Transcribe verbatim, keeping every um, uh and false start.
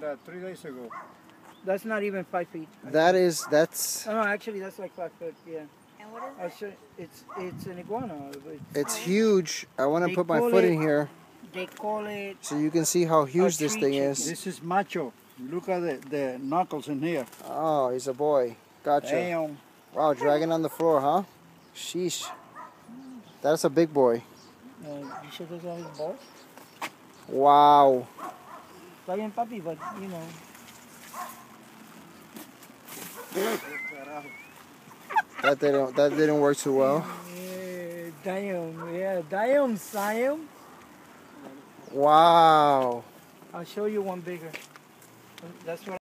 uh, three days ago. That's not even five feet. That is, that's... Oh, no, actually, that's like five foot, yeah. And what is I'll it? show you. It's, it's an iguana. It's, It's huge. I want to They put my call foot it- in here they call it... so you can see how huge this tree thing chicken. is. This is macho. Look at the, the knuckles in here. Oh, he's a boy. Gotcha. Damn. Wow, dragging on the floor, huh? Sheesh. That's a big boy. Uh, you sure those are his balls? Wow. Está bien, papi, but, you know... That didn't, that didn't work too well. Yeah, damn, yeah, damn, Sam. Wow. I'll show you one bigger. That's what